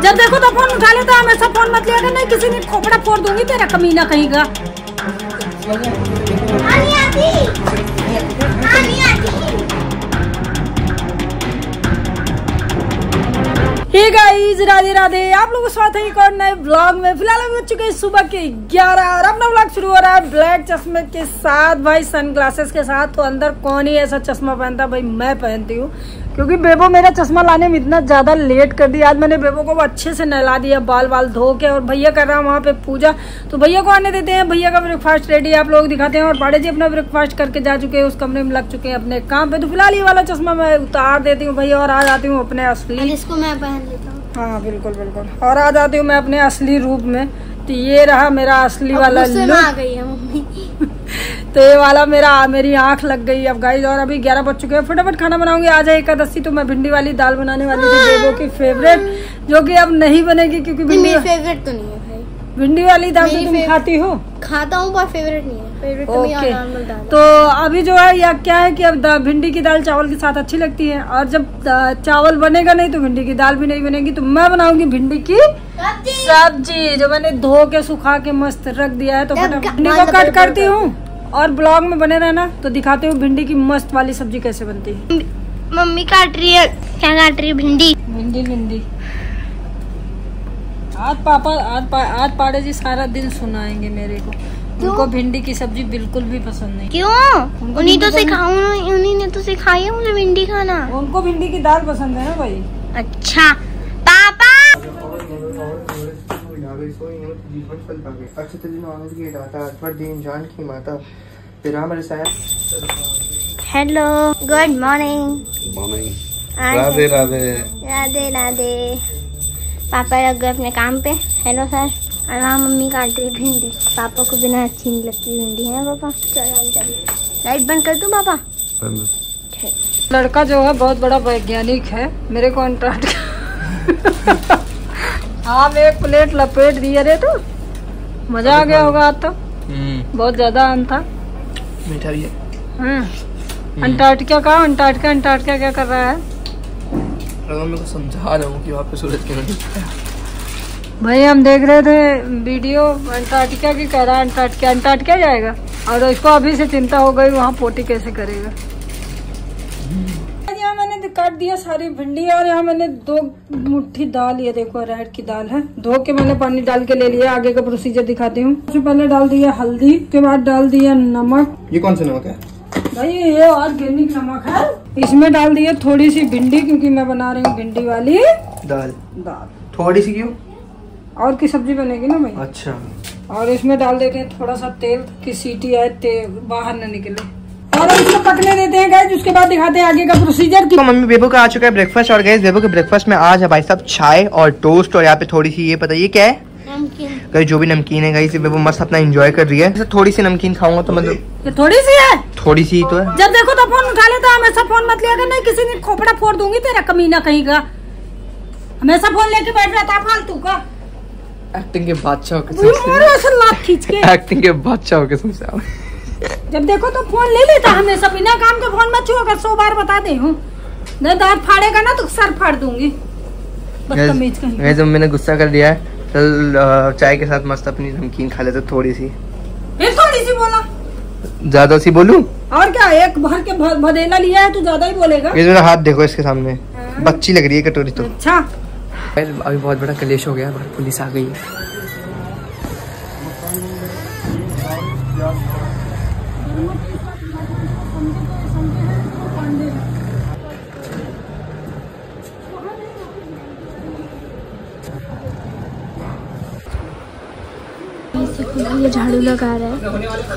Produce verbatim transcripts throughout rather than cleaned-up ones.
जब देखो तो फोन उठा लेता, हमेशा फोन मत लिया कर, नहीं किसी ने खोपड़ा फोड़ दूंगी तेरा कमीना कहीं का। आनी आती, आनी आती। हे गाइस, राधे राधे, आप लोगों को स्वागत है एक और नए ब्लॉग में। फिलहाल अभी हो चुके हैं सुबह के ग्यारह और अपना ब्लॉग शुरू हो रहा है ब्लैक चश्मे के साथ, भाई सनग्लासेस के साथ। तो अंदर कौन ही ऐसा चश्मा पहनता, भाई मैं पहनती हूँ, क्योंकि बेबो मेरा चश्मा लाने में इतना ज्यादा लेट कर दिया। आज मैंने बेबो को अच्छे से नहला दिया, बाल बाल धो के, और भैया कर रहा है वहाँ पे पूजा। तो भैया को आने देते हैं, भैया का ब्रेकफास्ट रेडी आप लोग दिखाते हैं। और पाड़े जी अपना ब्रेकफास्ट करके जा चुके हैं, उस कमरे में लग चुके हैं अपने काम पे। तो फिलहाल ये वाला चश्मा मैं उतार देती हूँ भैया, और आ जाती हूँ अपने असली, इसको मैं पहन लेता हूँ। हाँ बिल्कुल बिल्कुल, और आ जाती हूँ मैं अपने असली रूप में। तो ये रहा मेरा असली वाला लुक। आ गई है मम्मी। तो ये वाला मेरा मेरी आंख लग गई अब गाइस। और अभी ग्यारह बज चुके हैं, फटाफट खाना बनाऊंगी। आज है एकादशी, तो मैं भिंडी वाली दाल बनाने वाली थी, बेबो की फेवरेट, जो कि अब नहीं बनेगी क्योंकि भिंडी फेवरेट तो नहीं है भाई। भिंडी वाली दाल तो तुम खाती हो? खाता हूँ पर फेवरेट नहीं है। फेवरेट तो मेरा नॉर्मल दाल। तो अभी जो है या क्या है कि अब भिंडी की दाल चावल के साथ अच्छी लगती है, और जब चावल बनेगा नहीं तो भिंडी की दाल भी नहीं बनेगी। तो मैं बनाऊंगी भिंडी की सब्जी, जो मैंने धो के सुखा के मस्त रख दिया है। तो भिंडी को कट करती हूँ और ब्लॉग में बने रहना, तो दिखाते हूँ भिंडी की मस्त वाली सब्जी कैसे बनती है। मम्मी काट रही है, क्या काट रही है? भिंडी भिंडी भिंडी आज पापा आज पा, आज पाड़े जी सारा दिन सुनाएंगे मेरे को। उनको भिंडी की सब्जी बिल्कुल भी पसंद नहीं। क्यों? उन्हीं तो सिखाऊं, उन्हीं ने तो सिखाई है मुझे भिंडी खाना। उनको भिंडी की दाल पसंद है ना भाई। अच्छा पापा, hello good morning. Radhe Radhe Radhe Radhe. पापा लग गए अपने काम पे। Hello sir. और हाँ मम्मी काट रही भिंडी, पापा को बिना अच्छी नहीं लगती भिंडी है पापा। चलो लाइट बंद कर दूं पापा? लड़का जो है बहुत बड़ा वैज्ञानिक है, मेरे को अंटार्कटिका हाँ मैं एक प्लेट लपेट दिया रे, तो मजा आ गया होगा आज तो। बहुत ज्यादा आम था मीठा भी है। अंटार्कटिका का अंटार्कटिका अंटार्कटिका क्या कर रहा है? मैं को समझा रहा हूँ कि वहाँ पे सूरज क्यों दिखता है। भाई हम देख रहे थे वीडियो, अंटार्कटिका की कह रहा है अंटार्कटिका अंटार्कटिका जाएगा, और इसको अभी से चिंता हो गई वहाँ पोटी कैसे करेगा। यहाँ मैंने काट दिया सारी भिंडी, और यहाँ मैंने दो मुट्ठी दाल, ये देखो अरहर की दाल है, धो के मैंने पानी डाल के ले लिया। आगे का प्रोसीजर दिखाती हूँ। सबसे पहले डाल दिया हल्दी, उसके बाद डाल दिया नमक। ये कौन सा नमक है भाई? ये ऑर्गेनिक नमक है। इसमें डाल दिया थोड़ी सी भिंडी, क्योंकि मैं बना रही हूँ भिंडी वाली दाल। दाल थोड़ी सी क्यों? और की सब्जी बनेगी ना भाई। अच्छा। और इसमें डाल देते हैं थोड़ा सा तेल कि सीटी आए, तेल बाहर न निकले, और इसको पकने देते हैं गाइस। उसके बाद दिखाते हैं आगे का प्रोसीजर। तो मम्मी बेबो का आ चुका है ब्रेकफास्ट, और गाइस बेबो के ब्रेकफास्ट में आज है भाई साहब चाय और टोस्ट, और यहाँ पे थोड़ी सी, ये पता ये क्या है? गाइस जो भी नमकीन है गाइस, बेबो मस्त अपना एंजॉय कर रही है। थोड़ी सी नमकीन खाऊंगा तो मतलब ये थोड़ी सी है, थोड़ी सी तो है। जब देखो तो फोन उठा लेता, हमेशा फोन मत लिया कर, नहीं किसी ने खोपड़ा फोड़ दूंगी तेरा कमीना कहीं का। हमेशा फोन लेके बैठ रहा था फालतू का। एक्टिंग के बादशाह लात खींच के एक्टिंग के बादशाह हो कसम से। जब देखो तो फोन ले लेता हमेशा, बिना काम के फोन मत छुआ कर। सौ बार बता दे हूँ, नहीं दांत फाड़ेगा ना तो सर फाड़ दूंगी। बदतमीज कहीं। जब मैंने गुस्सा कर दिया है, चल चाय के साथ मस्त अपनी नमकीन खा लेते थोड़ी सी। ये थोड़ी सी बोला, ज्यादा सी बोलूं? और क्या, एक भर के भदेला लिया है तो ज्यादा ही बोलेगा। ये मेरा हाथ देखो इसके सामने, बच्ची लग रही है कटोरी तो। अच्छा अभी बहुत बड़ा कलेश हो गया, पुलिस आ गई है। ये झाड़ू लगा रहा है।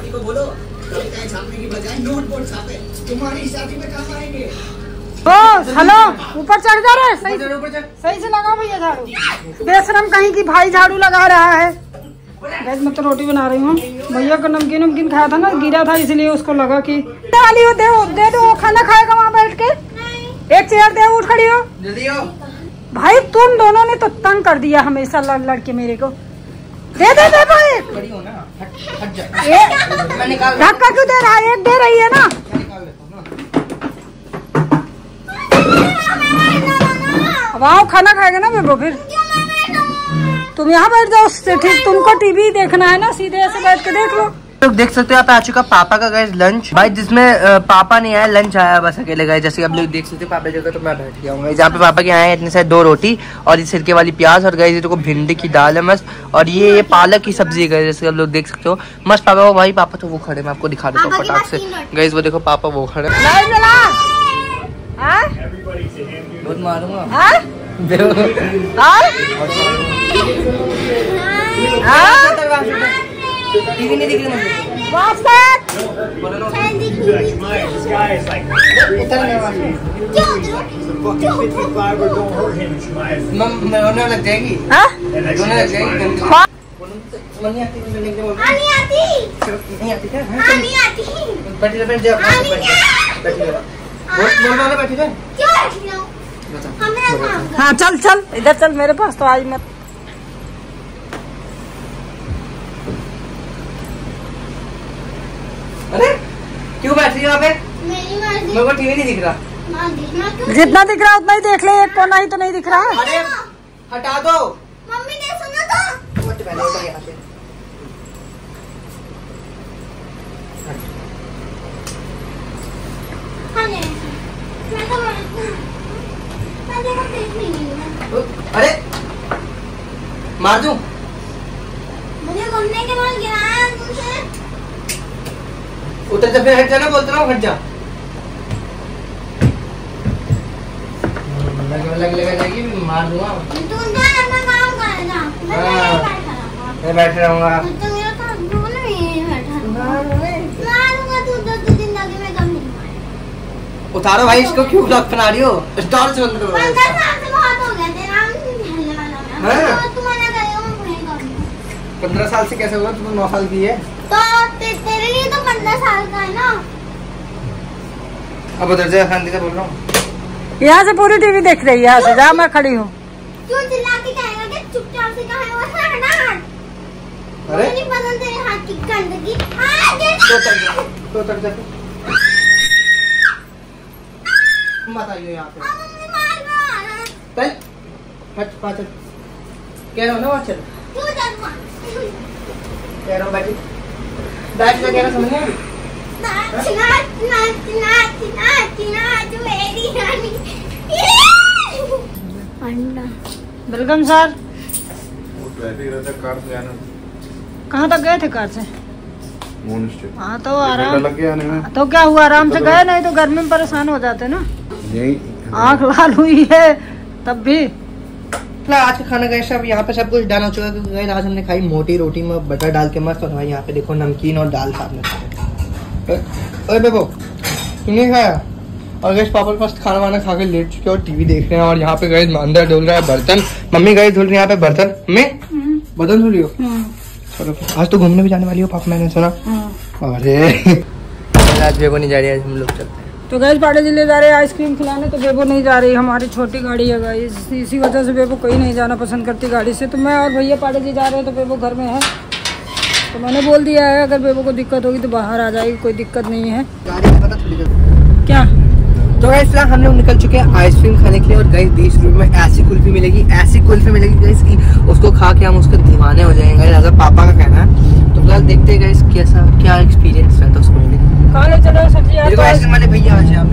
ओ हेलो, ऊपर चढ़ जा रहा है, सही सही से लगा भैया झाड़ू। बेशरम कहीं की भाई झाड़ू लगा रहा है। गैस मैं तो रोटी बना रही हूँ। भैया को नमकीन नमकीन खाया था ना, गिरा था, इसलिए उसको लगा कि वाली हो, दे दे दो, खाना खाएगा वहाँ बैठ के। एक चेयर दे, उठ खड़ी हो जल्दी हो। भाई तुम दोनों ने तो तंग कर दिया हमेशा लड़ लड़ के मेरे को। दे दे दे भाई, धक्का क्यों दे रहा है? एक दे रही है ना। अब आओ खाना खाएगा ना बेबो फिर। तुम यहाँ बैठ जाओ, ठीक तुमको टीवी देखना है ना, सीधे ऐसे बैठ के देख लो। तो देख सकते हो आप आ चुका पापा का गाइस लंच भाई, जिसमें पापा नहीं आया, लंच आया बस अकेले गए। जैसे आप लोग देख सकते हो पापा जगह तो मैं बैठ गया हूँ। जहाँ पे पापा के आए इतने सारे दो रोटी और ये सिरके वाली प्याज और गाइस देखो भिंडी की दाल है मस्त, और ये ये पालक की सब्जी है जैसे आप लोग देख सकते हो मस्त। पापा वो भाई पापा तो वो खड़े, मैं आपको दिखा देता हूँ फटाक से गाइस, वो देखो पापा वो खड़े। बहुत मारूंगा टीवी नहीं दिख रही मुझे। रोने लग जाएगी, रोने लग जाएगी। नहीं आती, नहीं आती, नहीं आती क्या? नहीं आती। बैठी रह, बैठ जाओ, बैठी रह। बोल बोल वाला बैठी रह। क्यों बैठी रहो? हाँ चल चल इधर चल, मेरे पास तो आई मत। अरे क्यों बैठ रही हो यहाँ पे? मेरी मर्जी। मेरे को टीवी नहीं दिख रहा। जितना दिख रहा उतना ही देख ले, एक कोना ही तो नहीं दिख रहा। अरे हटा दो। मम्मी ने सुना था। पहले उतर यहाँ से। मैं तो मैं देखो देख नहीं रही हूँ। अरे मार दूं? मुझे घूमने के बाद गिराया तुमसे। उतर जा, फिर हट जा ना, बोलता रहा हूँ हट जा। लग लग लग जाएगी, मार दूंगा। तू जा अपना काम कर जा, मैं नहीं बैठा रहूँगा। मैं बैठ रहूँगा। तो मेरा तो दूर नहीं बैठा रहूँगा। मारूंगा तू दो दो दिन लगे मैं कम नहीं मारूंगा। उतारो भाई इसको, क्यों ब्लॉक बना रही हो? स्टॉल से बंद करो। पंद्रह साल से बहुत हो गया तेरा झेलने वाला मैं। तो तू मना करेगा मैं नहीं करूँगा। पंद्रह साल से कैसे हुआ? तुम नौ साल की है तो ते, तेरे लिए तो पंद्रह साल का है ना। अब उधर से शांति से बोल रहा हूँ। यहाँ से पूरी टीवी देख रही है, यहाँ से जहाँ मैं खड़ी हूँ। क्यों चिल्ला के कहेगा कि चुपचाप से कहा है वो हटा हट। अरे नहीं पसंद तेरे हाथ की गंदगी। तो तक जा, तो तक जा। मत आइए यहाँ पे। मम्मी मार मार। चल हट पाचल। कह रहा हूँ ना, चल क्यों डर मार? कह रहा हूँ बैठी बैठ जा, कह रहा समझ नहीं। नाच नाच नाच नाच नाच नाच मेरी रानी। अंडा। Welcome sir. वो ट्रैफिक रहता कार से आना। कहाँ तक गए थे कार से? मोन स्टेट। हाँ तो आराम लग गया आने में। तो क्या हुआ, आराम से गए, नहीं तो गर्मी में परेशान हो जाते ना। यही आँख लाल हुई है तब भी। आज का खाना गए सब यहाँ पे सब कुछ डन हो चुका है, क्योंकि आज हमने खाई मोटी रोटी में बटर डाल के मस्त। और भाई यहाँ पे देखो नमकीन और दाल साथ में खाए। अरे बेबो तुमने खाया? और गैस पापा के पास खाना वाना खा के लेट चुके और टीवी देख रहे हैं। और यहाँ पे गए अंदर धुल रहा है बर्तन, मम्मी गई धुल रही है यहाँ पे बर्तन में। बर्तन धुल रही हो? चलो आज तो घूमने भी जाने वाली हो पापा, मैंने सुना। अरे आज बेबो नहीं जा रही है, हम लोग चलते हैं। तो गैस पाड़े जी ले जा रहे हैं आइसक्रीम खिलाने, तो बेबो नहीं जा रही, हमारी छोटी गाड़ी है गाइस, इसी वजह से बेबो कहीं नहीं जाना पसंद करती गाड़ी से। तो मैं और भैया पाड़े जी जा रहे हैं, तो बेबो घर में है। तो मैंने बोल दिया है अगर बेबो को दिक्कत होगी तो बाहर आ जाएगी, कोई दिक्कत नहीं है। क्या तो गाइस फिलहाल हम लोग निकल चुके हैं आइसक्रीम खाने के लिए। और गाइस बीस रुपए में ऐसी कुल्फी मिलेगी, ऐसी कुल्फी मिलेगी गाइस की उसको खा के हम उसके दीवाने हो जाएंगे, अगर पापा का कहना है। तो फिलहाल देखते हैं गाइस कैसा क्या एक्सपीरियंस रहता है उसको मिलने। कहाँ ले चलो सब्जी आइसक्रीम वाले भैया आज यहाँ पे।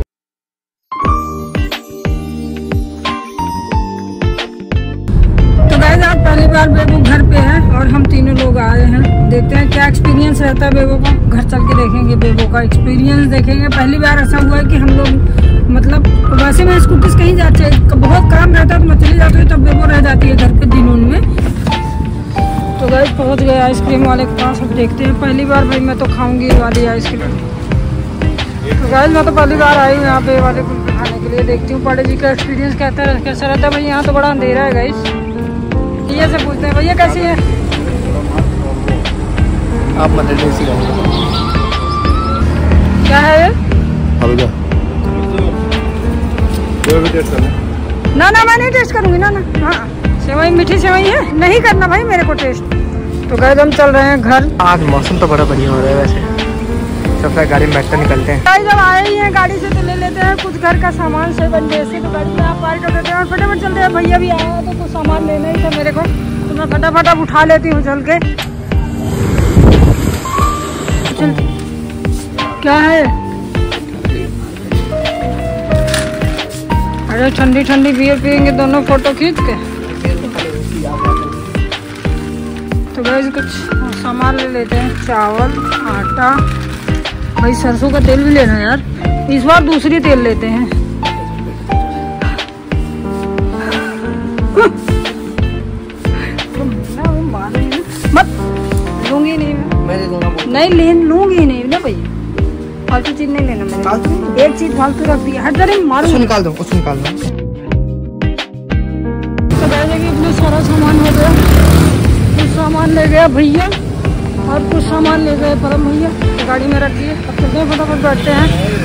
तो गाइस आज पहली बार बेबो घर पे है और हम तीनों लोग आए हैं, देखते हैं क्या एक्सपीरियंस रहता है बेबो का। घर चल के देखेंगे, बेबो का एक्सपीरियंस देखेंगे। पहली बार ऐसा हुआ है कि हम लोग मतलब वैसे में स्कूटी से कहीं जाते हैं, बहुत काम रहता है तो मैं चली जाती हूँ, तब बेबो रह जाती है घर पे दिनों में। तो गाइस पहुँच गए आइसक्रीम वाले के पास, अब देखते हैं। पहली बार भाई मैं तो खाऊंगी वाली आइसक्रीम। तो गाइस मैं तो पहली बार आई हूँ यहाँ पे वाले कुल्फी खाने के लिए, देखती हूँ पाड़े जी का एक्सपीरियंस कहता है कैसा रहता है। भाई यहाँ तो बड़ा अंधेरा है गाइस, भैया से पूछते हैं, भैया कैसी है? आप मतलब देसी क्या है ये? ना ना मैं नहीं टेस्ट करूँगी ना ना। हाँ सेवई, मीठी सेवई है, नहीं करना भाई मेरे को टेस्ट। तो गाइस हम चल रहे हैं घर। आज मौसम तो बड़ा बढ़िया हो रहा है वैसे, सबसे गाड़ी में बैठकर निकलते हैं। गाइस जब आए ही हैं गाड़ी से तो ले लेते हैं कुछ घर का सामान से बन जैसे, तो गाड़ी में आप पार कर देते हैं और फटाफट चलते हैं। भैया भी आया तो कुछ सामान लेना ही था मेरे को, तो मैं फटाफट अब उठा लेती हूँ चल के। चल क्या है? अरे ठंडी ठंडी बियर पियेंगे दोनों फोटो खींच के। तो गाइस कुछ सामान ले लेते हैं, चावल, आटा, भाई सरसों का तेल भी लेना यार, इस बार दूसरी तेल लेते हैं। मत लूंगी नहीं मैं, मैं दे दूंगा। नहीं ले लूंगी नहीं ना भैया, फालतू चीज नहीं लेना मैंने, एक चीज फालतू रख दी हर तरह मारूंगी। उसको निकाल दो, उसको निकाल दो। तो कहते कि इतना सारा सामान हो गया, कुछ सामान ले गया भैया और कुछ सामान ले गए परम भैया, गाड़ी में रख दिए। अब चलते हैं फटाफट बैठते हैं